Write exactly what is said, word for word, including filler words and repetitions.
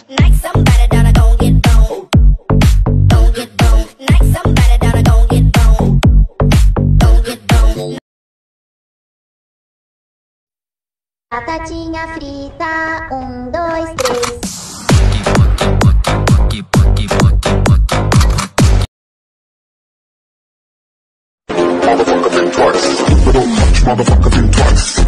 Like somebody down, I gon' get bone. Gon' get bone. Like somebody down, I gon' get bone. Gon' get bone. Batatinha frita, um, dois, três. Motherfucker think twice. Don't touch, motherfucker think twice.